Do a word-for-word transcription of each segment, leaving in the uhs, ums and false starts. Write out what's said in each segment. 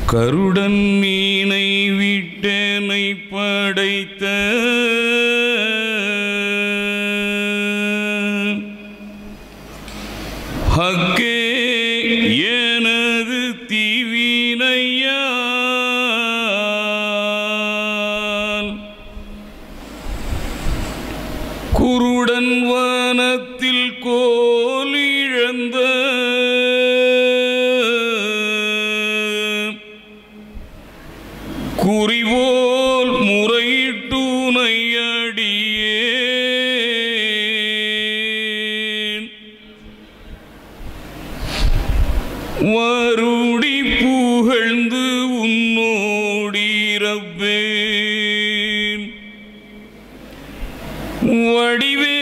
கருடன் மீனை விட்டனை படைத்த ஹக்கே எனது தீவினையால் குருடன் வனத்தில் கோலிழந்த குறிவோல் முறையிட்டுனை அடியேன் வருடி புகழ்ந்து உன்னோடிரப்பேன் வடிவே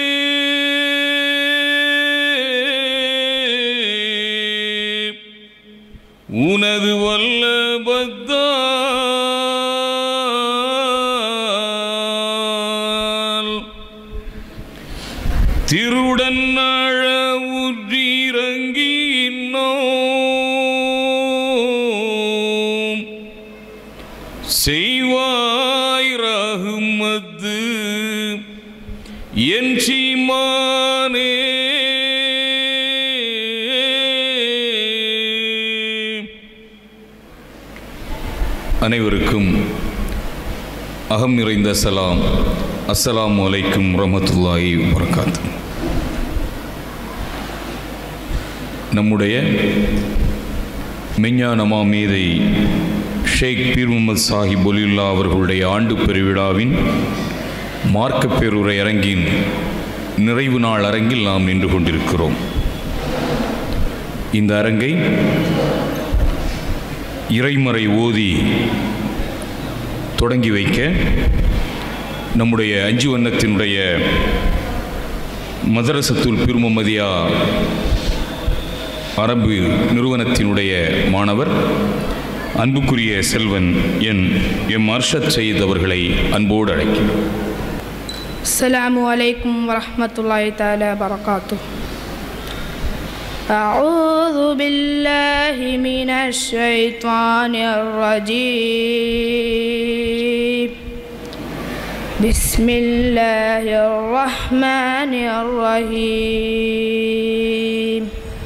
உனது வல்லபத்தால் திருடன் அழ உற்றிறங்கி இன்னோம் செய்வாய் ரஹ்மத்து என் சீமானே. அனைவருக்கும் அகம் நிறைந்த சலாம். அஸ்ஸலாமு அலைக்கும் வரஹ்மத்துல்லாஹி வபரகாத்துஹு. நம்முடைய மெஞ்ஞான மாமேதை ஷேக் பீர் முகமது சாஹிப் ஒலியுல்லா அவர்களுடைய ஆண்டு பெருவிழாவின் மார்க்க பேருரை அரங்கின் நிறைவு நாள் அரங்கில் நாம் நின்று கொண்டிருக்கிறோம். இந்த அரங்கை இறைமறை ஓதி தொடங்கி வைக்க நம்முடைய அஞ்சு வண்ணத்தினுடைய மதரசத்துல் பீர் முஹம்மதியா அரபு நிறுவனத்தினுடைய மாணவர் அன்புக்குரிய செல்வன் என் எம் அர்ஷத் சயீத் அவர்களை அன்போடு அழைக்கிறேன். அஸ்ஸலாமு அலைக்கும் வரஹ்மத்துல்லாஹி தஆலா வபரகாத்துஹு. أعوذ بالله من الشيطان الرجيم. بسم الله الرحمن الرحيم.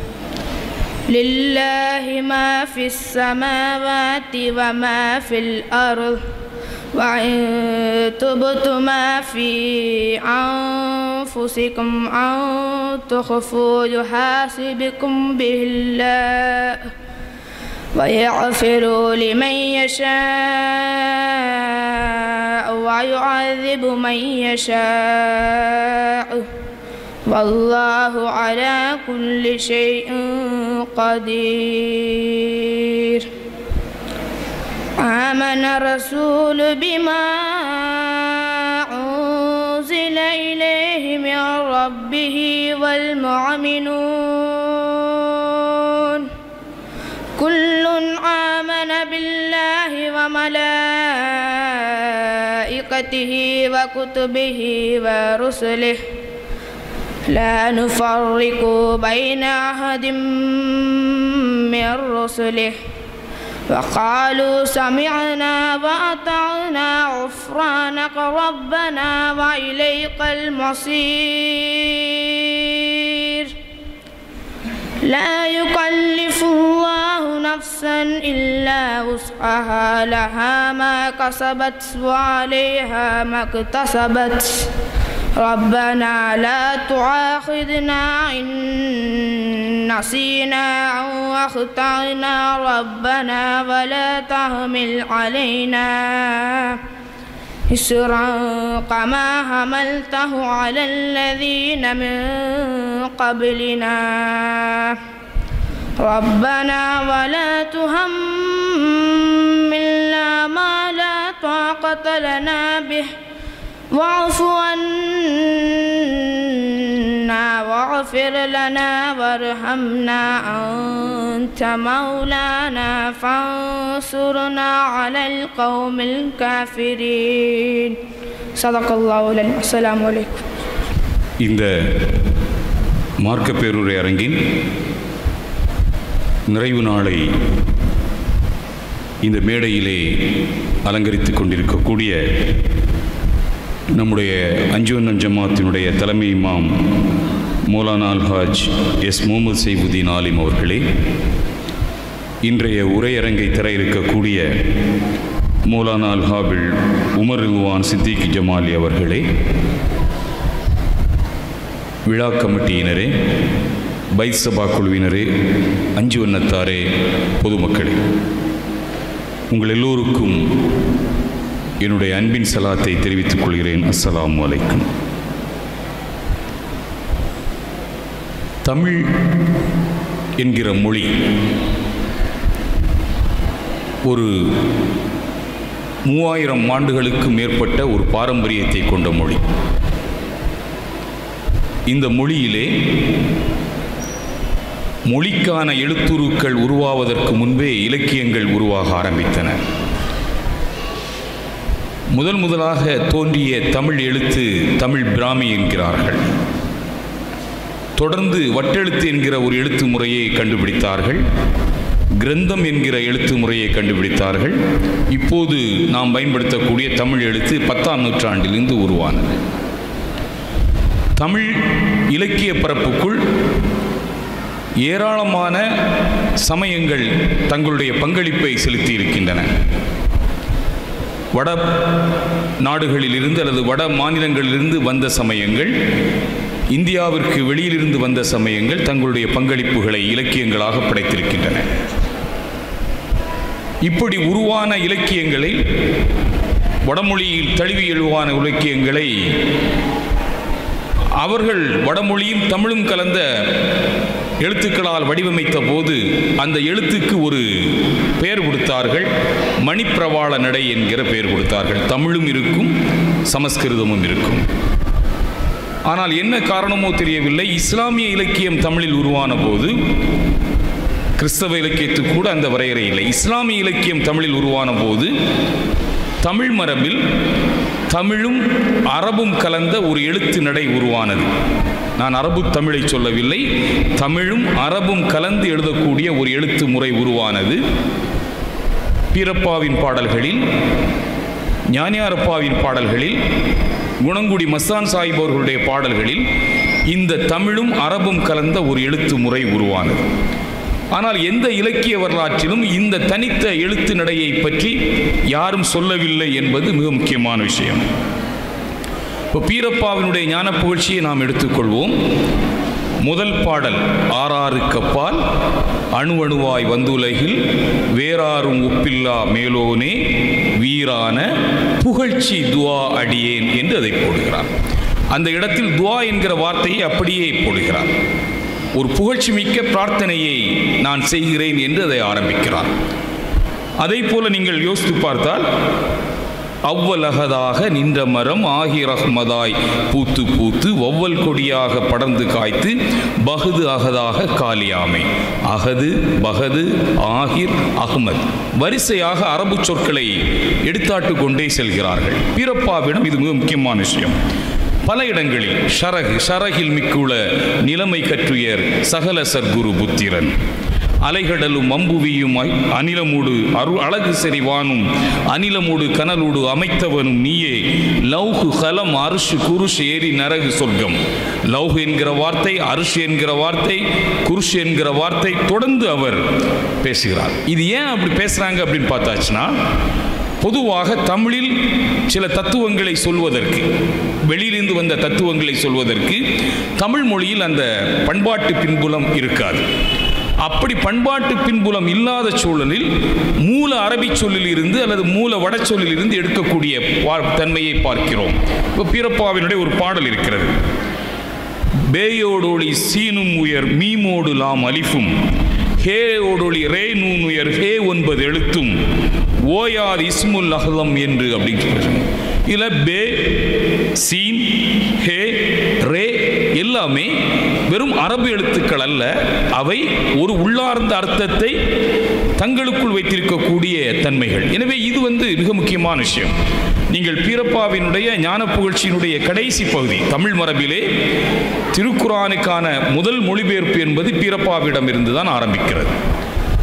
لله ما في السماوات وما في الأرض وإن تبتم ما في أنفسكم أو تخفوه يحاسبكم به الله ويغفر لمن يشاء ويعذب من يشاء والله على كل شيء قدير. آمن الرسول بما أنزل إليه من ربه والمؤمنون كل آمن بالله وملائكته وكتبه ورسله لا نفرق بين أحد من رسله وقالوا سمعنا وأطعنا غفرانك ربنا وإليك المصير. لا يكلف الله نفسا إلا وسعها لها ما كسبت وعليها ما اكتسبت ربنا لا تؤاخذنا إن نسينا أو أخطأنا ربنا ولا تحمل علينا إصرا كما حملته على الذين من قبلنا ربنا ولا تحملنا ما لا طاقة لنا به واعف عنا واغفر لنا وارحمنا أنت مولانا فانصرنا على القوم الكافرين. صدق الله العظيم. السلام عليكم. இந்த மார்க்க பேருரை அரங்கின் நிறைவு நாளை இந்த மேடையிலே அலங்கரித்து கொண்டிருக்கக்கூடிய நம்முடைய அஞ்சுவன் ஜமாத்தினுடைய தலைமை இமாம் மௌலானா அல்ஹாஜ் எஸ் முகமது சைபுதீன் ஆலிம் அவர்களே, இன்றைய உரையரங்கை தர இருக்கக்கூடிய மௌலானா அல்ஹாபில் உமர் ரில்வான் சித்திக் ஜமாலி அவர்களே, விழா கமிட்டியினரே, பைத் சபா குழுவினரே, அஞ்சு வண்ணத்தாரே, பொதுமக்களே, உங்கள் எல்லோருக்கும் என்னுடைய அன்பின் சலாத்தை தெரிவித்துக் கொள்கிறேன். அஸ்ஸலாமு அலைக்கும். தமிழ் என்கிற மொழி ஒரு மூவாயிரம் ஆண்டுகளுக்கு மேற்பட்ட ஒரு பாரம்பரியத்தை கொண்ட மொழி. இந்த மொழியிலே மொழிக்கான எழுத்துருக்கள் உருவாவதற்கு முன்பே இலக்கியங்கள் உருவாக ஆரம்பித்தன. முதல் முதலாக தோன்றிய தமிழ் எழுத்து தமிழ் பிராமி என்கிறார்கள். தொடர்ந்து வட்டெழுத்து என்கிற ஒரு எழுத்து முறையை கண்டுபிடித்தார்கள். கிரந்தம் என்கிற எழுத்து முறையை கண்டுபிடித்தார்கள். இப்போது நாம் பயன்படுத்தக்கூடிய தமிழ் எழுத்து பத்தாம் நூற்றாண்டிலிருந்து உருவானது. தமிழ் இலக்கிய பரப்புக்குள் ஏராளமான சமயங்கள் தங்களுடைய பங்களிப்பை செலுத்தி இருக்கின்றன. வட நாடுகளிலிருந்து அல்லது வட மாநிலங்களிலிருந்து வந்த சமயங்கள், இந்தியாவிற்கு வெளியிலிருந்து வந்த சமயங்கள் தங்களுடைய பங்களிப்புகளை இலக்கியங்களாக படைத்திருக்கின்றன. இப்படி உருவான இலக்கியங்களை, வடமொழியில் தழுவி எழுவான இலக்கியங்களை அவர்கள் வடமொழியும் தமிழும் கலந்த எழுத்துக்களால் வடிவமைத்த போது அந்த எழுத்துக்கு ஒரு பெயர் கொடுத்தார்கள். மணிப்பிரவாள நடை என்கிற பெயர் கொடுத்தார்கள். தமிழும் இருக்கும், சமஸ்கிருதமும் இருக்கும். ஆனால் என்ன காரணமோ தெரியவில்லை, இஸ்லாமிய இலக்கியம் தமிழில் உருவான போது, கிறிஸ்தவ இலக்கியத்துக்கு கூட அந்த வரையறை இல்லை, இஸ்லாமிய இலக்கியம் தமிழில் உருவான போது தமிழ் மரபில் தமிழும் அரபும் கலந்த ஒரு எழுத்து நடை உருவானது. நான் அரபு தமிழை சொல்லவில்லை, தமிழும் அரபும் கலந்து எழுதக்கூடிய ஒரு எழுத்து முறை உருவானது. பீரப்பாவின் பாடல்களில், ஞானியாரப்பாவின் பாடல்களில், குணங்குடி மஸ்தான் சாஹிப் அவர்களுடைய பாடல்களில் இந்த தமிழும் அரபும் கலந்த ஒரு எழுத்து முறை உருவானது. ஆனால் எந்த இலக்கிய வரலாற்றிலும் இந்த தனித்த எழுத்து நடையை பற்றி யாரும் சொல்லவில்லை என்பது மிக முக்கியமான விஷயம். இப்போ பீரப்பாவினுடைய ஞான புகழ்ச்சியை நாம் எடுத்துக்கொள்வோம். முதல் பாடல், ஆறாறு கப்பால் அணு அணுவாய் வந்துலகில் வேறாரும் ஒப்பில்லா மேலோனே வீரான புகழ்ச்சி துவா அடியேன் என்று அதை போடுகிறார். அந்த இடத்தில் துவா என்கிற வார்த்தையை அப்படியே போடுகிறார். ஒரு புகழ்ச்சி மிக்க பிரார்த்தனையை நான் செய்கிறேன் என்று அதை ஆரம்பிக்கிறார். அதை போல நீங்கள் யோசித்து பார்த்தால், அவ்வலகதாக நின்ற மரம் ஆகி ரஹ்மதாய் பூத்து பூத்து ஒவ்வொல் கொடியாக படர்ந்து காய்த்து பகுது அகதாக காலியாமை, அகது பகது ஆகிர் அஹ்மத், வரிசையாக அரபு சொற்களை எடுத்தாட்டு கொண்டே செல்கிறார்கள். பீரப்பாவிடம் இது மிக முக்கியமான விஷயம். பல இடங்களில் ஷரகு ஷரகில் மிக்குள நிலைமை கற்றுயர் சகல சர்க்குரு புத்திரன், அலைகடலும் அம்புவியும் அனிலமூடு அரு அழகு செறிவானும் அனிலமூடு கனலூடு அமைத்தவனும் நீயே, லவ்ஹு ஹலம் அருஷு குருஷ் ஏரி நரகு சொர்க்கம். லவ்ஹு என்கிற வார்த்தை, அருஷ் என்கிற வார்த்தை, குருஷ் என்கிற வார்த்தை தொடர்ந்து அவர் பேசுகிறார். இது ஏன் அப்படி பேசுகிறாங்க அப்படின்னு பார்த்தாச்சுன்னா, பொதுவாக தமிழில் சில தத்துவங்களை சொல்வதற்கு, வெளியிலிருந்து வந்த தத்துவங்களை சொல்வதற்கு தமிழ் மொழியில் அந்த பண்பாட்டு பின்புலம் இருக்காது. அப்படி பண்பாட்டு பின்புலம் இல்லாத சூழலில் மூல அரபி சொல்லில் இருந்து அல்லது மூல வட சொல்லில் இருந்து எடுக்கக்கூடிய தன்மையை பார்க்கிறோம். இப்போ பீரப்பாவினுடைய ஒரு பாடல் இருக்கிறது. பேயோடொளி சீனும் உயர் மீமோடு லாம் அலிஃபும், ஹே ஓடொளி ரே நூன் உயர் ஹே ஒன்பது எழுத்தும் ஓயார் இஸ்முல் அஹ்லம் என்று அப்படின்னு சொல்றாங்க. இதில் பே, சீன், ஹே, ரே எல்லாமே வெறும் அரபு எழுத்துக்கள் அல்ல, அவை ஒரு உள்ளார்ந்த அர்த்தத்தை தங்களுக்குள் வைத்திருக்கக்கூடிய தன்மைகள். எனவே இது வந்து மிக முக்கியமான விஷயம். நீங்கள் பீரப்பாவினுடைய ஞான புகழ்ச்சியினுடைய கடைசி பகுதி, தமிழ் மரபிலே திருக்குரானுக்கான முதல் மொழிபெயர்ப்பு என்பது பீரப்பாவிடம் இருந்து தான் ஆரம்பிக்கிறது.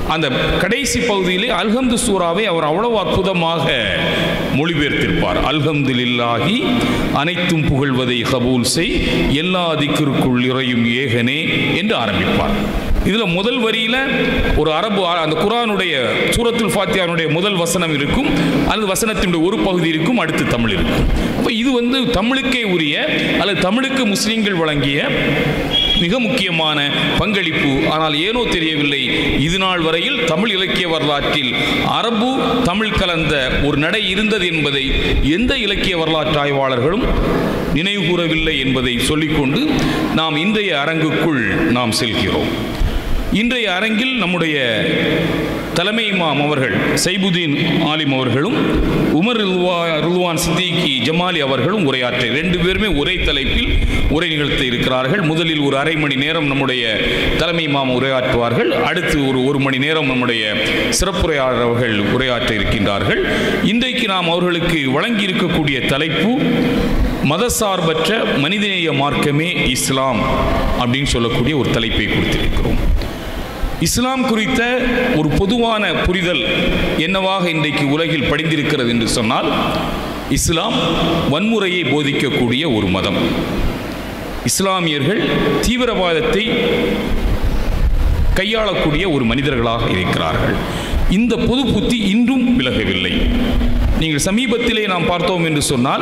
அந்த கடைசி பகுதியிலே அல்ஹம்து சூராவை அவர் அவ்வளவு அற்புதமாக மொழிபெயர்த்திருப்பார். அல்ஹம்துலில்லாஹி அனைத்தும் புகழ்வதை கபூல் செய், எல்லா திக்கிற்குள் இறையும் ஏகனே என்று ஆரம்பிப்பார். இதில் முதல் வரியில் ஒரு அரபு அந்த குர்ஆனுடைய சூரத்துல் ஃபாத்திஹாவுடைய முதல் வசனம் இருக்கும், அல்லது வசனத்தினுடைய ஒரு பகுதி இருக்கும், அடுத்து தமிழ் இருக்கும். அப்போ இது வந்து தமிழுக்கே உரிய அல்லது தமிழுக்கு முஸ்லீம்கள் வழங்கிய மிக முக்கியமான பங்களிப்பு. ஆனால் ஏனோ தெரியவில்லை, இது நாள் வரையில் தமிழ் இலக்கிய வரலாற்றில் அரபு தமிழ் கலந்த ஒரு நடை இருந்தது என்பதை எந்த இலக்கிய வரலாற்று ஆய்வாளர்களும் நினைவு கூறவில்லை என்பதை சொல்லிக்கொண்டு நாம் இன்றைய அரங்குக்குள் நாம் செல்கிறோம். இன்றைய அரங்கில் நம்முடைய தலைமை இமாம் அவர்கள் சைபுதீன் ஆலிம் அவர்களும் உமர் ரில்வான் சித்திகி ஜமாலி அவர்களும் உரையாற்ற ரெண்டு பேருமே ஒரே தலைப்பில் உரை நிகழ்த்த இருக்கிறார்கள். முதலில் ஒரு அரை மணி நேரம் நம்முடைய தலைமை இமாம் உரையாற்றுவார்கள். அடுத்து ஒரு ஒரு மணி நேரம் நம்முடைய சிறப்புரையாளர் அவர்கள் உரையாற்ற இருக்கின்றார்கள். இன்றைக்கு நாம் அவர்களுக்கு வழங்கி இருக்கக்கூடிய தலைப்பு மதசார்பற்ற மனிதநேய மார்க்கமே இஸ்லாம் அப்படின்னு சொல்லக்கூடிய ஒரு தலைப்பை கொடுத்திருக்கிறோம். இஸ்லாம் குறித்த ஒரு பொதுவான புரிதல் என்னவாக இன்றைக்கு உலகில் படிந்திருக்கிறது என்று சொன்னால், இஸ்லாம் வன்முறையை போதிக்கக்கூடிய ஒரு மதம். இஸ்லாமியர்கள் தீவிரவாதத்தை கையாளக்கூடிய ஒரு மனிதர்களாக இருக்கிறார்கள். இந்த பொது புத்தி இன்றும் விலகவில்லை. நீங்கள் சமீபத்திலே நாம் பார்த்தோம் என்று சொன்னால்,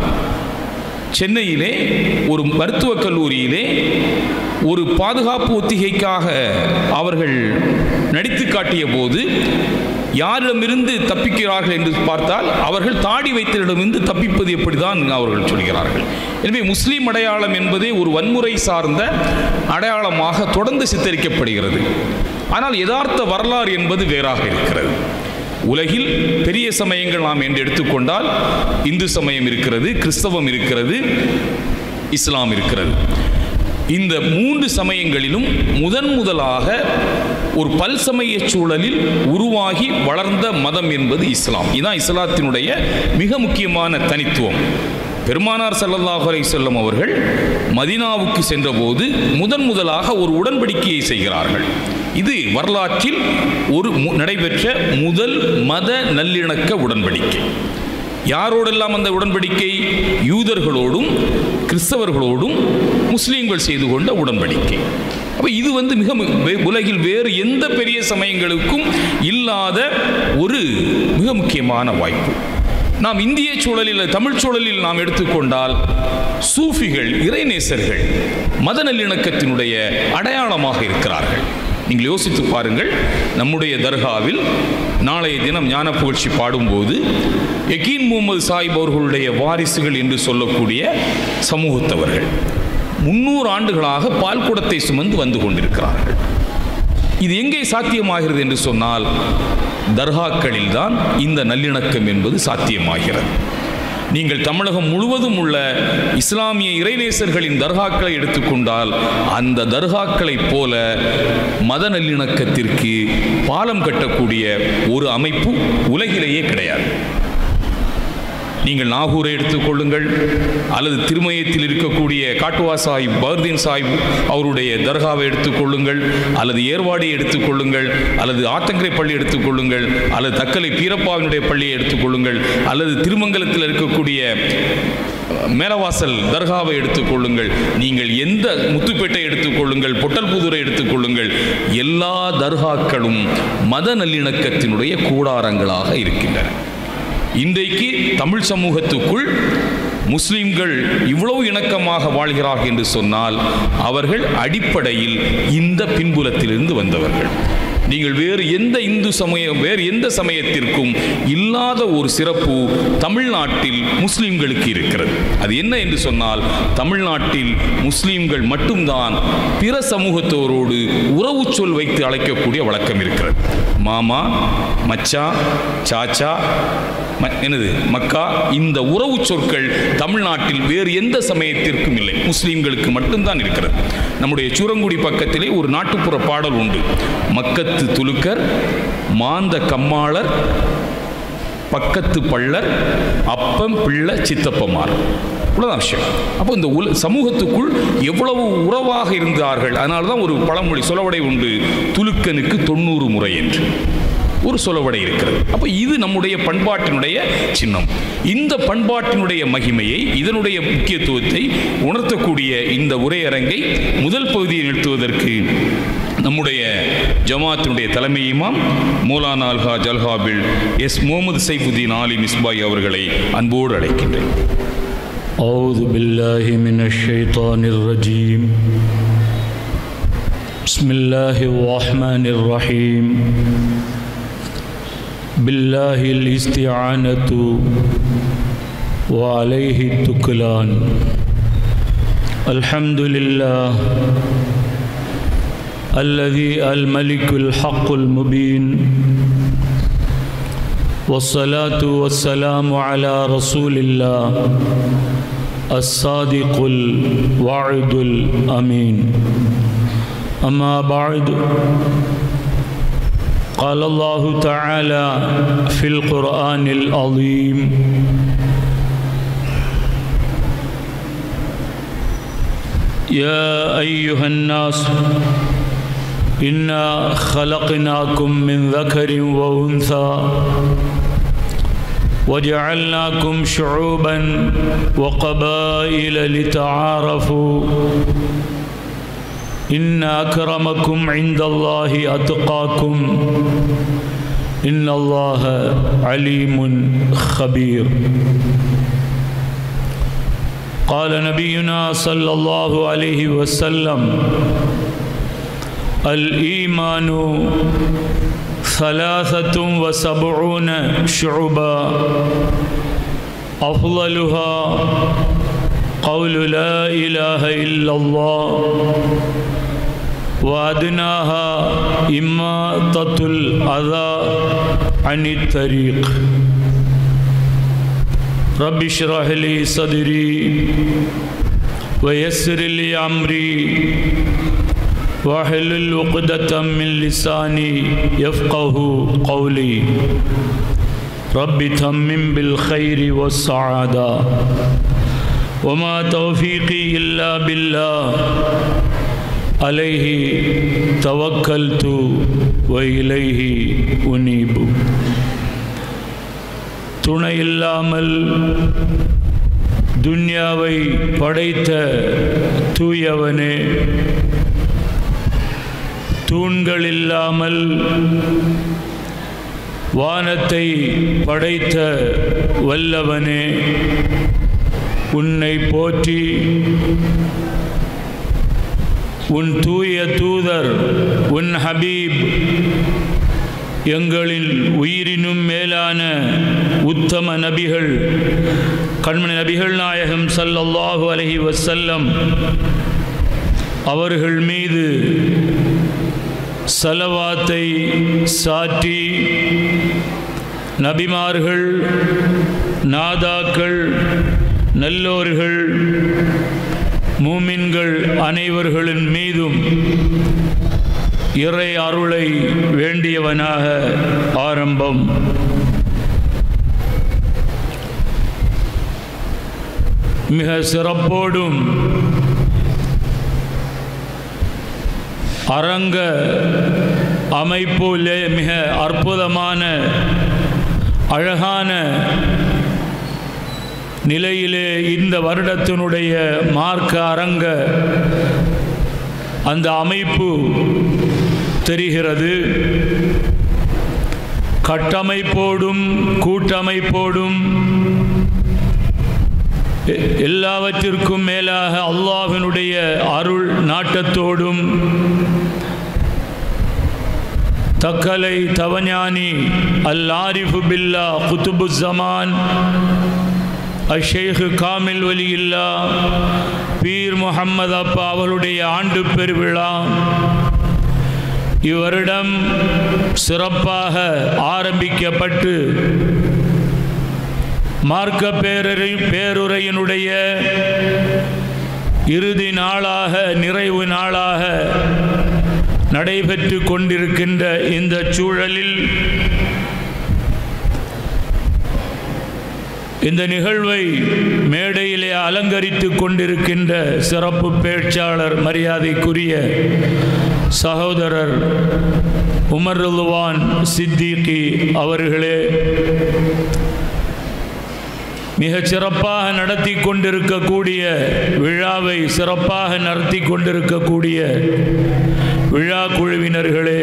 சென்னையிலே ஒரு மருத்துவக் கல்லூரியிலே ஒரு பாதுகாப்பு ஒத்திகைக்காக அவர்கள் நடித்து காட்டிய போது யாரிடமிருந்து தப்பிக்கிறார்கள் என்று பார்த்தால் அவர்கள் தாடி வைத்தவரிடமிருந்து தப்பிப்பது எப்படிதான் அவர்கள் சொல்கிறார்கள். எனவே முஸ்லீம் அடையாளம் என்பதே ஒரு வன்முறை சார்ந்த அடையாளமாக தொடர்ந்து சித்தரிக்கப்படுகிறது. ஆனால் யதார்த்த வரலாறு என்பது வேறாக இருக்கிறது. உலகில் பெரிய சமயங்கள் நாம் என்று எடுத்துக்கொண்டால் இந்து சமயம் இருக்கிறது, கிறிஸ்தவம் இருக்கிறது, இஸ்லாம் இருக்கிறது. இந்த மூன்று சமயங்களிலும் முதன் முதலாக ஒரு பல்சமய சூழலில் உருவாகி வளர்ந்த மதம் என்பது இஸ்லாம். இதுதான் இஸ்லாத்தினுடைய மிக முக்கியமான தனித்துவம். பெருமானார் ஸல்லல்லாஹு அலைஹி வஸல்லம் அவர்கள் மதீனாவுக்கு சென்றபோது முதன் முதலாக ஒரு உடன்படிக்கையை செய்கிறார்கள். இது வரலாற்றில் ஒரு நடைபெற்ற முதல் மத நல்லிணக்க உடன்படிக்கை. யாரோடெல்லாம் அந்த உடன்படிக்கை? யூதர்களோடும் கிறிஸ்தவர்களோடும் முஸ்லீம்கள் செய்து கொண்ட உடன்படிக்கை. அப்போ இது வந்து மிக உலகில் வேறு எந்த பெரிய சமயங்களுக்கும் இல்லாத ஒரு மிக முக்கியமான வாய்ப்பு. நாம் இந்திய சூழலில், தமிழ் சூழலில் நாம் எடுத்துக்கொண்டால் சூஃபிகள், இறைநேசர்கள் மத நல்லிணக்கத்தினுடைய அடையாளமாக இருக்கிறார்கள். நீங்கள் யோசித்து பாருங்கள், நம்முடைய தர்காவில் நாளைய தினம் ஞான புகழ்ச்சி பாடும்போது யகீன் முகமது சாஹிப் அவர்களுடைய வாரிசுகள் என்று சொல்லக்கூடிய சமூகத்தவர்கள் முன்னூறு ஆண்டுகளாக பால் குடத்தை சுமந்து வந்து கொண்டிருக்கிறார்கள். இது எங்கே சாத்தியமாகிறது என்று சொன்னால் தர்காக்களில் தான் இந்த நல்லிணக்கம் என்பது சாத்தியமாகிறது. நீங்கள் தமிழகம் முழுவதும் உள்ள இஸ்லாமிய இறைநேசர்களின் தர்காக்களை எடுத்துக்கொண்டால் அந்த தர்காக்களைப் போல மத நல்லிணக்கத்திற்கு பாலம் கட்டக்கூடிய ஒரு அமைப்பு உலகிலேயே கிடையாது. நீங்கள் நாகூரை எடுத்துக்கொள்ளுங்கள், அல்லது திருமயத்தில் இருக்கக்கூடிய காட்டுவா சாஹிப் பர்தீன் சாஹிப் அவருடைய தர்காவை எடுத்துக்கொள்ளுங்கள், அல்லது ஏர்வாடியை எடுத்துக்கொள்ளுங்கள், அல்லது ஆத்தங்கரை பள்ளி எடுத்துக்கொள்ளுங்கள், அல்லது தக்கலை பீரப்பாவினுடைய பள்ளியை எடுத்துக்கொள்ளுங்கள், அல்லது திருமங்கலத்தில் இருக்கக்கூடிய மேலவாசல் தர்காவை எடுத்துக்கொள்ளுங்கள், நீங்கள் எந்த முத்துப்பேட்டை எடுத்துக்கொள்ளுங்கள், பொட்டல்புதூரை எடுத்துக்கொள்ளுங்கள், எல்லா தர்காக்களும் மத நல்லிணக்கத்தினுடைய கூடாரங்களாக இருக்கின்றன. இன்றைக்கு தமிழ் சமூகத்துக்குள் முஸ்லிம்கள் இவ்வளவு இணக்கமாக வாழ்கிறார்கள் என்று சொன்னால் அவர்கள் அடிப்படையில் இந்த பின்புலத்திலிருந்து வந்தவர்கள். நீங்கள் வேறு எந்த இந்து சமயம், வேறு எந்த சமயத்திற்கும் இல்லாத ஒரு சிறப்பு தமிழ்நாட்டில் முஸ்லிம்களுக்கு இருக்கிறது. அது என்ன என்று சொன்னால், தமிழ்நாட்டில் முஸ்லிம்கள் மட்டும்தான் பிற சமூகத்தோரோடு உறவு சொல் வைத்து அழைக்கக்கூடிய வழக்கம் இருக்கிறது. மாமா, மச்சா, சாச்சா, என்னது மக்கா, இந்த உறவு சொற்கள் தமிழ்நாட்டில் வேறு எந்த சமயத்திற்கும் இல்லை, முஸ்லீம்களுக்கு மட்டும்தான் இருக்கிறது. நம்முடைய சூரங்குடி பக்கத்திலே ஒரு நாட்டுப்புற பாடல் உண்டு. மக்கத்து துலுக்கர், மாந்த கம்மாளர், பக்கத்து பள்ளர் அப்பம் பிள்ளை சித்தப்பமார். இவ்வளோதான் விஷயம். அப்போ இந்த உல சமூகத்துக்குள் எவ்வளவு உறவாக இருந்தார்கள். அதனால தான் ஒரு பழமொழி சொலவடை உண்டு, துலுக்கனுக்கு தொண்ணூறு முறை என்று ஒரு சொலவடை இருக்கிறது. அப்போ இது நம்முடைய பண்பாட்டினுடைய சின்னம். இந்த பண்பாட்டினுடைய மகிமையை, இதனுடைய முக்கியத்துவத்தை உணர்த்தக்கூடிய இந்த உரையரங்கை முதல் பகுதியை நிறுத்துவதற்கு நம்முடைய ஜமாத்தினுடைய தலைமை இமாம் மௌலானா அல்ஹாஜ் அல்ஹாபில் எஸ் முகமது சைஃபுதீன் ஆலி மிஸ்பாய் அவர்களை அன்போடு அழைக்கின்றேன். அஊது பில்லாஹி மினஷ் ஷைத்தானிர் ரஜீம். பிஸ்மில்லாஹிர் ரஹ்மானிர் ரஹீம். பில்லாஹில் இஸ்திஆனத்து வ அலைஹி துக்லான். அல்ஹம்துலில்லாஹ் الذي الملك الحق المبين والصلاة والسلام على رسول الله الصادق الوعد الأمين. أما بعد، قال الله تعالى في القرآن العظيم: يا أيها الناس إنا خلقناكم من ذكر وأنثى وجعلناكم شعوبا وقبائل لتعارفوا إن أكرمكم عند الله أتقاكم إن الله عليم خبير. قال نبينا صلى الله عليه وسلم: الإيمان ثلاثة وسبعون شعبا أفضلها قول لا إله إلا الله وأدناها إماطة الأذى عن الطريق. رب اشرح لي صدري ويسر لي أمري واحلل عقدة من لساني يفقه قولي. رب تمم بالخير والسعادة وما توفيقي إلا بالله عليه توكلت وإليه أنيب. துணை இல்லாமல் துன்யாவை படைத்த தூயவனே, தூண்கள் இல்லாமல் வானத்தை படைத்த வல்லவனே, உன்னை போற்றி உன் தூய தூதர் உன் ஹபீப் எங்களின் உயிரினும் மேலான உத்தம நபிகள் கண்மணி நபிகள் நாயகம் ஸல்லல்லாஹு அலைஹி வஸல்லம் அவர்கள் மீது ஸலவாத்தை சாற்றி, நபிமார்கள், நாதாக்கள், நல்லோர்கள், மூமின்கள் அனைவர்களின் மீதும் இறை அருளை வேண்டியவனாக ஆரம்பம். மிக சிறப்போடும் அரங்க அமைப்பிலே மிக அற்புதமான அழகான நிலையிலே இந்த வருடத்தினுடைய மார்க்க அரங்க அந்த அமைப்பு தெரிகிறது. கட்டமைப்போடும் கூட்டமைப்போடும் எல்லாவற்றிற்கும் மேலாக அல்லாஹ்வினுடைய அருள் நாட்டத்தோடும் தக்கலை தவஞானி அல் ஆரிஃபு பில்லா குத்துபு ஜமான் அஷேக் காமில் வலியில்லா பீர் முஹம்மது அப்பா அவருடைய ஆண்டு பெருவிழா இவ்வருடம் சிறப்பாக ஆரம்பிக்கப்பட்டு மார்க்க பேரரை பேருரையினுடைய இறுதி நாளாக நிறைவு நாளாக நடைபெற்று கொண்டிருக்கின்ற இந்த சூழலில் இந்த நிகழ்வை மேடையிலே அலங்கரித்து கொண்டிருக்கின்ற சிறப்பு பேச்சாளர் மரியாதைக்குரிய சகோதரர் உமர் ரிதுவான் சித்திகி அவர்களே, மிக சிறப்பாக நடத்தி கொண்டிருக்கக்கூடிய விழாவை சிறப்பாக நடத்தி கொண்டிருக்கக்கூடிய விழா குழுவினர்களே,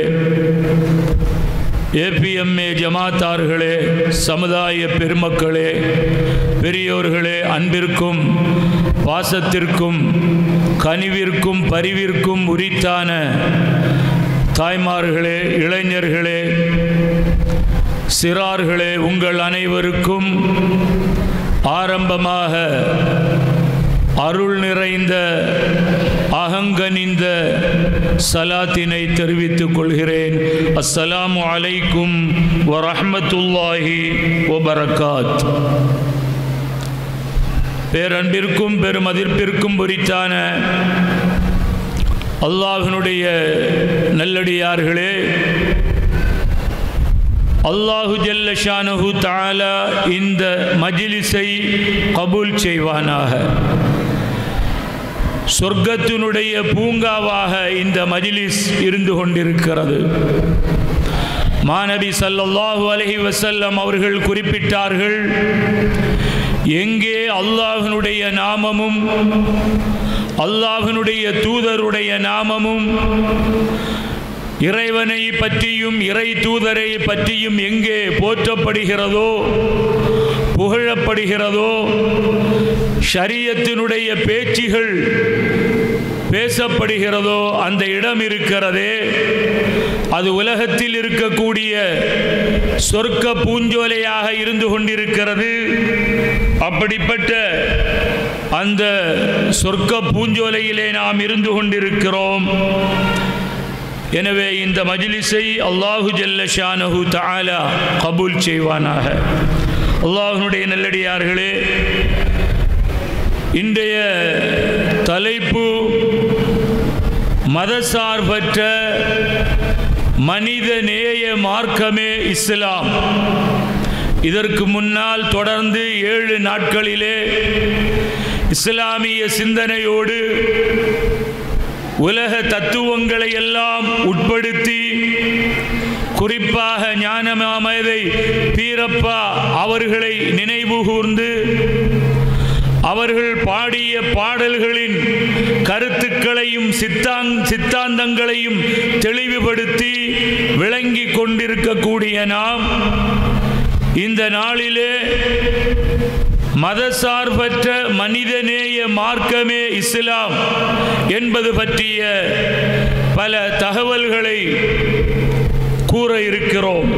ஏபிஎம்ஏ ஜமாத்தார்களே, சமுதாய பெருமக்களே, பெரியோர்களே, அன்பிற்கும் பாசத்திற்கும் கனிவிற்கும் பரிவிற்கும் உரித்தான தாய்மார்களே, இளைஞர்களே, சிறார்களே, உங்கள் அனைவருக்கும் ஆரம்பமாக அருள் நிறைந்த அகங்கனிந்த சலாத்தினை தெரிவித்துக் கொள்கிறேன். அஸ்ஸலாமு அலைக்கும் வரஹ்மத்துல்லாஹி வபரகாத். பேரன்பிற்கும் பெருமதிப்பிற்கும் உரித்தான அல்லாஹ்வினுடைய நல்லடியார்களே, அல்லாஹு ஜல்ல ஷானஹு தஆலா இந்த மஜ்லிஸை கபூல் செய்வானாக. சொர்க்கத்தினுடைய பூங்காவாக இந்த மஜ்லிஸ் இருந்து கொண்டிருக்கிறது. மாநபி ஸல்லல்லாஹு அலைஹி வஸல்லம் அவர்கள் குறிப்பிட்டார்கள், எங்கே அல்லாஹ்வினுடைய நாமமும் அல்லாஹ்வினுடைய தூதருடைய நாமமும் இறைவனை பற்றியும் இறை தூதரை பற்றியும் எங்கே போற்றப்படுகிறதோ, புகழப்படுகிறதோ, ஷரியத்தினுடைய பேச்சுகள் பேசப்படுகிறதோ, அந்த இடம் இருக்கிறதே, அது உலகத்தில் இருக்கக்கூடிய சொர்க்க பூஞ்சோலையாக இருந்து கொண்டிருக்கிறது. அப்படிப்பட்ட அந்த சொர்க்க பூஞ்சோலையிலே நாம் இருந்து கொண்டிருக்கிறோம். எனவே இந்த மஜ்லிஸை அல்லாஹு ஜல்ல ஷானஹு தஆலா கபூல் செய்வானாக. அல்லாஹ்வுடைய நல்லடியார்களே, இன்றைய தலைப்பு மதசார்பற்ற மனித நேய மார்க்கமே இஸ்லாம். இதற்கு முன்னால் தொடர்ந்து ஏழு நாட்களிலே இஸ்லாமிய சிந்தனையோடு உலக தத்துவங்களை எல்லாம் உட்படுத்தி, குறிப்பாக ஞானமாமேதை பீரப்பா அவர்களை நினைவு கூர்ந்து அவர்கள் பாடிய பாடல்களின் கருத்துக்களையும் சித்தாங் சித்தாந்தங்களையும் தெளிவுபடுத்தி விளங்கி கொண்டிருக்கக்கூடிய நாம் இந்த நாளிலே மதசார்பற்ற மனிதநேய மார்க்கமே இஸ்லாம் என்பது பற்றிய பல தகவல்களை கூற இருக்கிறோம்.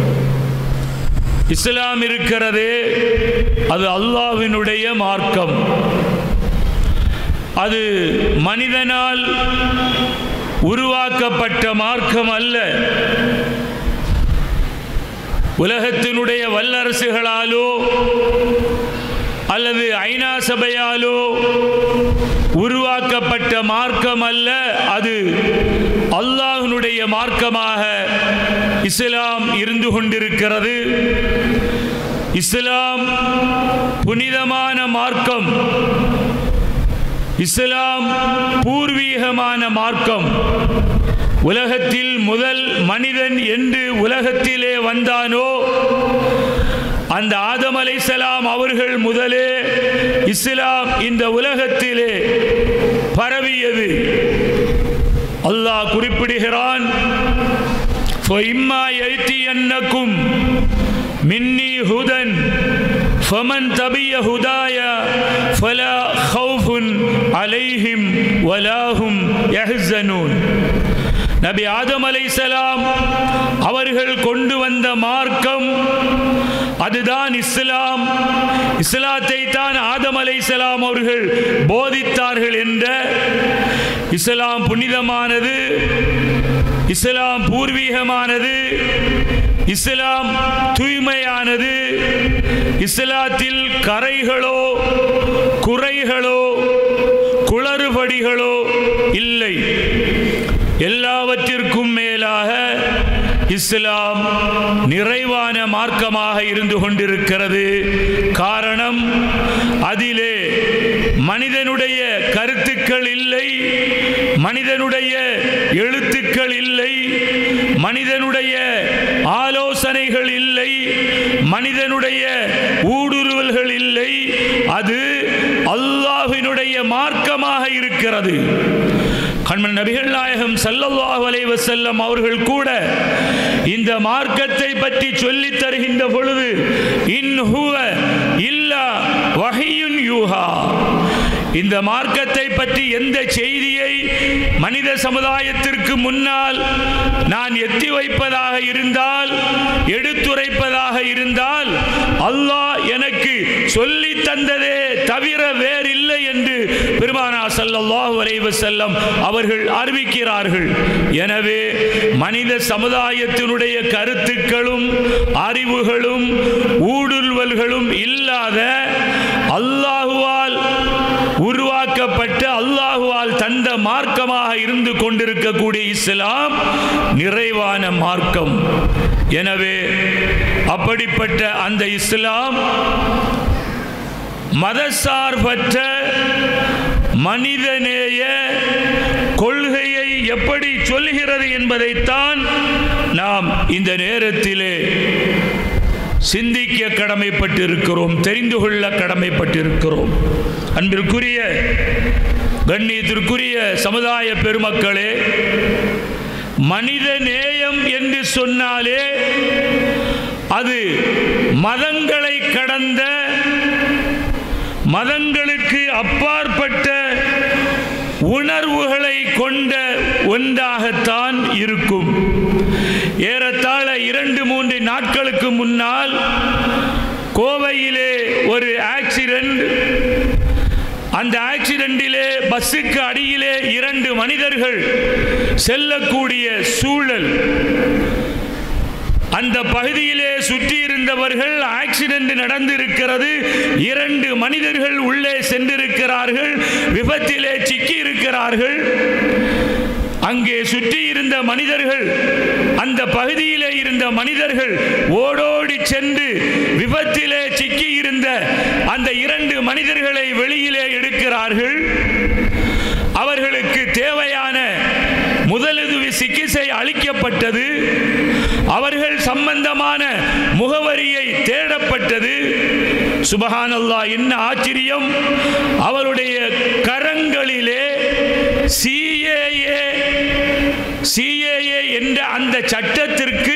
இஸ்லாம் இருக்கிறதே, அது அல்லாஹ்வினுடைய மார்க்கம். அது மனிதனால் உருவாக்கப்பட்ட மார்க்கம் அல்ல. உலகத்தினுடைய வல்லரசுகளாலோ அல்லது ஐநா சபையாலோ உருவாக்கப்பட்ட மார்க்கம் அல்ல. அது அல்லாஹ்வினுடைய மார்க்கமாக இஸ்லாம் இருந்து கொண்டிருக்கிறது. இஸ்லாம் புனிதமான மார்க்கம். இஸ்லாம் பூர்வீகமான மார்க்கம். உலகத்தில் முதல் மனிதன் என்று உலகத்திலே வந்தானோ அந்த ஆதம் அலைஹிஸ்ஸலாம் அவர்கள் முதலே இஸ்லாம் இந்த உலகத்திலே பரவியது. அல்லாஹ் குறிப்பிடுகிறான், فَإِمَّا يَأْتِيَنَّكُمْ مِنِّي هُدًى فَمَنْ تَبِعَ هُدَايَ فَلَا خَوْفٌ عَلَيْهِمْ وَلَا هُمْ يَحْزَنُونَ. நபி ஆதம் அலைஹிஸ்ஸலாம் அவர்கள் கொண்டு வந்த மார்க்கம் அதுதான் இஸ்லாம். இஸ்லாத்தை தான் ஆதம் அலைஹிஸ்ஸலாம் அவர்கள் போதித்தார்கள் என்ற இஸ்லாம் புனிதமானது, இஸ்லாம் பூர்வீகமானது, இஸ்லாம் தூய்மையானது. இஸ்லாத்தில் கரைகளோ குறைகளோ குளறுபடிகளோ இல்லை. எல்லாவற்றிற்கும் மேலாக இஸ்லாம் நிறைவான மார்க்கமாக இருந்து கொண்டிருக்கிறது. காரணம், அதிலே மனிதனுடைய கருத்துக்கள் இல்லை, மனிதனுடைய எழுத்துக்கள் இல்லை, மனிதனுடைய ஆலோசனைகள் இல்லை, மனிதனுடைய ஊடுருவல்கள் இல்லை. அது அல்லாஹ்வினுடைய மார்க்கமாக இருக்கிறது. கண்மணி நபிகள் நாயகம் ஸல்லல்லாஹு அலைஹி வஸல்லம் அவர்கள் கூட இந்த மார்க்கத்தை பற்றி சொல்லித் தருகின்ற பொழுது, இன் ஹுவ இல்லா வஹியுன் யூஹா, இந்த மார்க்கத்தை பற்றி எந்த செய்தியை மனித சமுதாயத்திற்கு முன்னால் நான் எத்தி வைப்பதாக இருந்தால், எடுத்துரைப்பதாக இருந்தால், அல்லாஹ் எனக்கு சொல்லி தந்ததே தவிர வேறில்லை என்று பெருமானார் ஸல்லல்லாஹு அலைஹி வஸல்லம் அவர்கள் அறிவிக்கிறார்கள். எனவே மனித சமுதாயத்தினுடைய கருத்துக்களும் அறிவுகளும் ஊடுருவல்களும் இல்லாத, அல்லாஹுவால் உருவாக்கப்பட்ட, அல்லாஹுவால் தந்த மார்க்கமாக இருந்து கொண்டிருக்கக்கூடிய இஸ்லாம் நிறைவான மார்க்கம். எனவே அப்படிப்பட்ட அந்த இஸ்லாம் மதசார்பற்ற மனிதநேய கொள்கையை எப்படி சொல்கிறது என்பதைத்தான் நாம் இந்த நேரத்திலே சிந்திக்க கடமைப்பட்டிருக்கிறோம், தெரிந்து கொள்ள கடமைப்பட்டிருக்கிறோம். அன்பிற்குரிய கண்ணியத்திற்குரிய சமுதாய பெருமக்களே, மனித நேயம் என்று சொன்னாலே அது மதங்களை கடந்த, மதங்களுக்கு அப்பாற்பட்ட உணர்வுகளை கொண்ட ஒன்றாகத்தான் இருக்கும். ஏறத்தாழ இரண்டு மூன்று நாட்களுக்கு முன்னால் கோவையிலே ஒரு ஆக்சிடென்ட். அந்த ஆக்சிடென்டிலே பஸ்ஸுக்கு அடியிலே இரண்டு மனிதர்கள் செல்லக்கூடிய சூழல். அந்த பகுதியிலே சுற்றி இருந்தவர்கள், ஆக்சிடென்ட் நடந்திருக்கிறது, இரண்டு மனிதர்கள் உள்ளே சென்றிருக்கிறார்கள், விபத்திலே சிக்கி இருக்கிறார்கள். அங்கே சுற்றி இருந்த மனிதர்கள், அந்த பகுதியிலே இருந்த மனிதர்கள் ஓடோடி சென்று விபத்திலே சிக்கி இருந்த அந்த இரண்டு மனிதர்களை வெளியிலே எடுக்கிறார்கள். அவர்களுக்கு தேவையான முதலுதவி சிகிச்சை அளிக்கப்பட்டது. அவர்கள் சம்பந்தமான முகவரியை தேடப்பட்டது. சுபஹானல்லாஹ், என்ன ஆச்சரியம்! அவருடைய கரங்களிலே சிஏஏ சிஏஏ என்ற அந்த சட்டத்திற்கு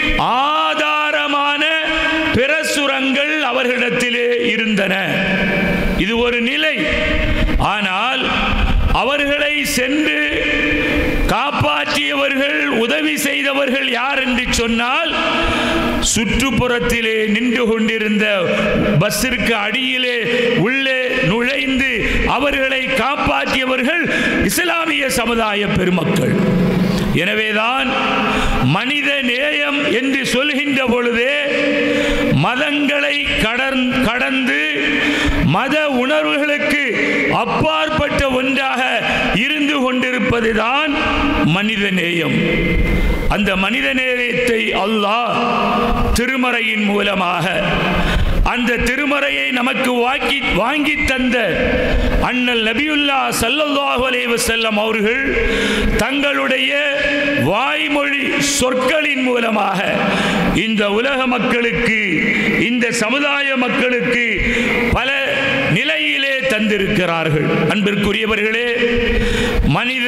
ஆதாரமான பிரசுரங்கள் அவர்களிடத்திலே இருந்தன. இது ஒரு நிலை. ஆனால் அவர்களை சென்று காப்பாற்றியவர்கள், உதவி செய்தவர்கள் யார் என்று சொன்னால், சுற்றுப்புறத்திலே நின்று கொண்டிருந்த பஸ்ஸிற்கு அடியிலே உள்ளே நுழைந்து அவர்களை காப்பாற்றியவர்கள் இஸ்லாமிய சமுதாய பெருமக்கள். எனவேதான் மனித நேயம் என்று சொல்கின்ற பொழுதே மதங்களை கடந்து மத உணர்வுகளுக்கு அப்பாற்பட்ட ஒன்றாக இருந்து கொண்டிருப்பதுதான் மனித நேயம். அந்த மனித நேயத்தை அல்லாஹ் திருமறையின் மூலமாக, அந்த திருமறையை நமக்கு வாங்கி வாங்கி தந்த அண்ணல் நபியுல்லா ஸல்லல்லாஹு அலைஹி வஸல்லம் அவர்கள் தங்களுடைய வாய்மொழி சொற்களின் மூலமாக இந்த உலக மக்களுக்கு, இந்த சமுதாய மக்களுக்கு பல நிலையிலே தந்திருக்கிறார்கள். அன்பிற்குரியவர்களே, மனித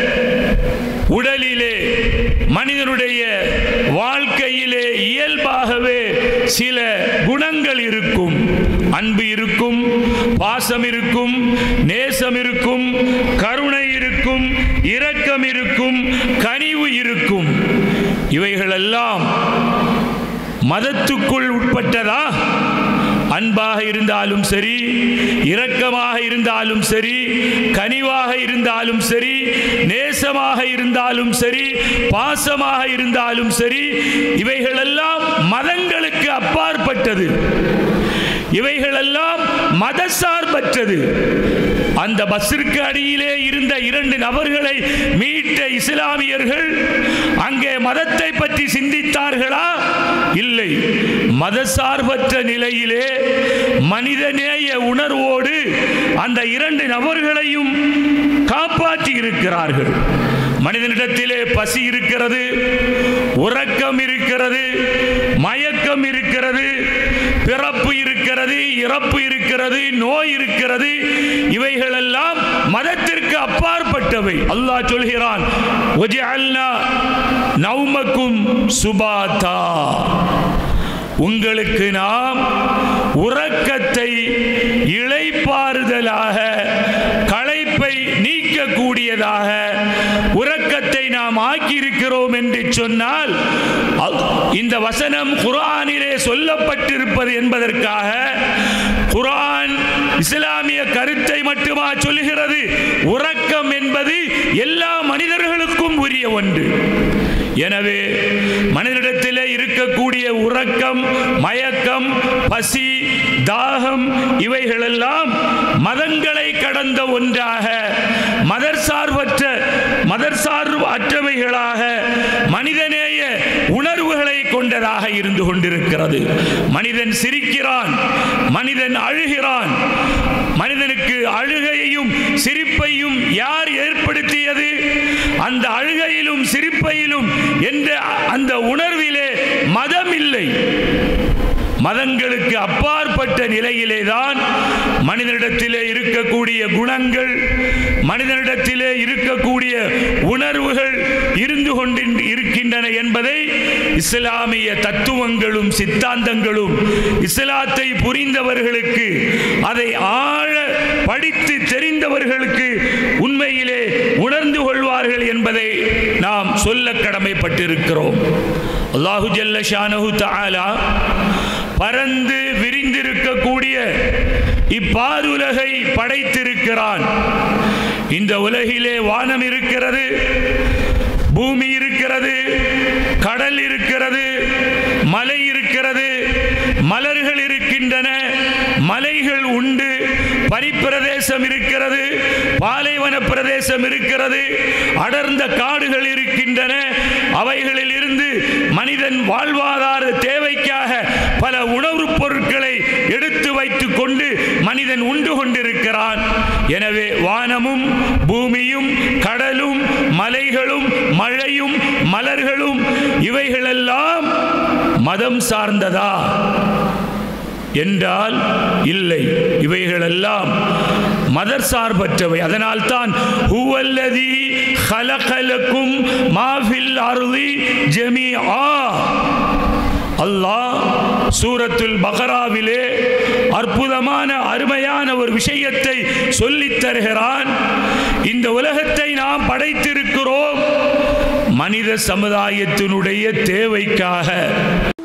உடலிலே, மனிதனுடைய வாழ்க்கையிலே இயல்பாகவே சில குணங்கள் இருக்கும். அன்பு இருக்கும், பாசம் இருக்கும், நேசம் இருக்கும், கருணை இருக்கும், இரக்கம் இருக்கும், கனிவு இருக்கும். இவைகளெல்லாம் மதத்துக்குள் உட்பட்டதா? அன்பாக இருந்தாலும் சரி, இரக்கமாக இருந்தாலும் சரி, கனிவாக இருந்தாலும் சரி, நேசமாக இருந்தாலும் சரி, பாசமாக இருந்தாலும் சரி, இவைகளெல்லாம் மதங்களுக்கு அப்பாற்பட்டது. இவைகளெல்லாம் மதசார்பற்றது. அந்த பஸ்ஸிற்கு அடியிலே இருந்த இரண்டு நபர்களை மீட்ட இஸ்லாமியர்கள் அங்கே மதத்தை பற்றி சிந்தித்தார்களா? இல்லை. மதசார்பற்ற நிலையிலே மனிதநேய உணர்வோடு அந்த இரண்டு நபர்களையும் காப்பாற்றி இருக்கிறார்கள். மனிதனிடத்திலே பசி இருக்கிறது, உறக்கம் இருக்கிறது, மயக்கம் இருக்கிறது, பிறப்பு இருக்கிறது, இறப்பு இருக்கிறது, நோய் இருக்கிறது. இவைகளெல்லாம் மதத்திற்கு அப்பாற்பட்டவை. அல்லாஹ் சொல்கிறான், வஜஅல்னா நௌமக்கும் சுபாதா, உங்களுக்கு நாம் உறக்கத்தை இளைப்பாறுதலாக, களைப்பை நீக்கக்கூடியதாக உறக்கத்தை நாம் ஆக்கியிருக்கிறோம் என்று சொன்னால், இந்த வசனம் குர்ஆனிலே சொல்லப்பட்டிருப்பது என்பதற்காக குர்ஆன் இஸ்லாமிய கருத்தை மட்டுமா சொல்கிறது? உறக்கம் என்பது எல்லா மனிதர்களுக்கும் உரிய ஒன்று. எனவே மனிதனிடத்திலே இருக்கக்கூடிய உறக்கம், மயக்கம், பசி, தாகம் இவைகளெல்லாம் மதங்களை கடந்த ஒன்றாக, மதர்சார்பற்ற மதர்சார்பு அற்றவைகளாக, மனிதநேய உணர்வுகளை கொண்டதாக இருந்து கொண்டிருக்கிறது. மனிதன் சிரிக்கிறான், மனிதன் அழுகிறான். மனிதனுக்கு அழுகையையும் சிரிப்பையும் யார் ஏற்படுத்தியது? அந்த அழுகையிலும் சிரிப்பையிலும் என்ற அந்த உணர்விலே மதம் இல்லை. மதங்களுக்கு அப்பாற்பட்ட நிலையிலே தான் மனிதனிடத்திலே இருக்கக்கூடிய குணங்கள், மனிதனிடத்திலே இருக்கக்கூடிய உணர்வுகள் இருந்து கொண்டு இருக்கின்றன என்பதை இஸ்லாமிய தத்துவங்களும் சித்தாந்தங்களும் இஸ்லாத்தை புரிந்தவர்களுக்கு, அதை ஆழ படித்து தெரிந்தவர்களுக்கு உண்மையிலே உணர்ந்து கொள்வார்கள் என்பதை நாம் சொல்ல கடமைப்பட்டிருக்கிறோம். அல்லாஹு ஜல்ல ஷானஹு தஆலா பரந்து விரிந்திருக்கக்கூடிய இப்பாருலகை படைத்திருக்கிறான். இந்த உலகிலே வானம் இருக்கிறது, பூமி இருக்கிறது, கடல் இருக்கிறது, மலை இருக்கிறது, மலர்கள் இருக்கின்றன, மலைகள் உண்டு, பனிப்பிரதேசம் இருக்கிறது, பாலைவன பிரதேசம் இருக்கிறது, அடர்ந்த காடுகள் இருக்கின்றன. அவைகளில் இருந்து மனிதன் வாழ்வாதார தேவைக்காக பல உணவுப் பொருட்களை எடுத்து வைத்துக் கொண்டு மனிதன் உண்டு கொண்டிருக்கிறான். எனவே வானமும் பூமியும் கடலும் மலைகளும் மழையும் மலர்களும் இவைகளெல்லாம் மதம் சார்ந்ததா என்றால் இல்லை, இவைகளெல்லாம் மதர் சார்பற்றவை. அதனால்தான் ஹுவல்லதி ஹலகலக்கும் மாஃபில் அர்தி ஜமீஆ, அல்லாஹ் சூரத்துல் பகராவிலே அற்புதமான அருமையான ஒரு விஷயத்தை சொல்லித் தருகிறான். இந்த உலகத்தை நாம் படைத்திருக்கிறோம் மனித சமுதாயத்தினுடைய தேவைக்காக.